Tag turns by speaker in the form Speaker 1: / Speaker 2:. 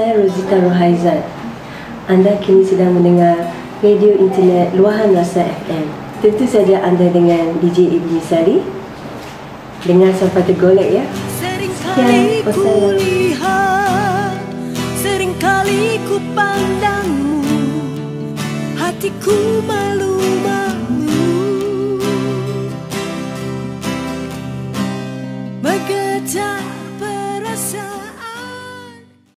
Speaker 1: Saya Rozita Rohaizat. Anda kini sedang mendengar radio internet Luahan Rasa FM. Tentu saja anda dengan DJ Ibni Sari. Dengar sampai tergolek ya.
Speaker 2: Seringkali ku lihat, seringkali ku pandangmu, hatiku malu